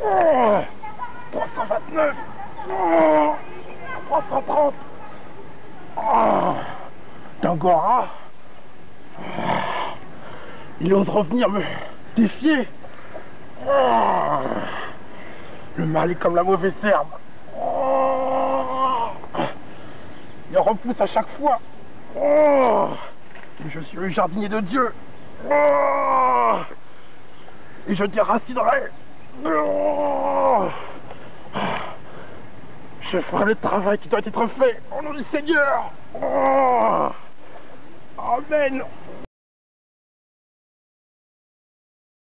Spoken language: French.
Oh, 329. Oh, 330. Oh, Dangora. Il ose revenir me défier. Oh, le mal est comme la mauvaise herbe. Oh, il repousse à chaque fois. Oh, je suis le jardinier de Dieu. Oh, et je déracinerai. Oh, je ferai le travail qui doit être fait au nom du Seigneur. Oh, Amen.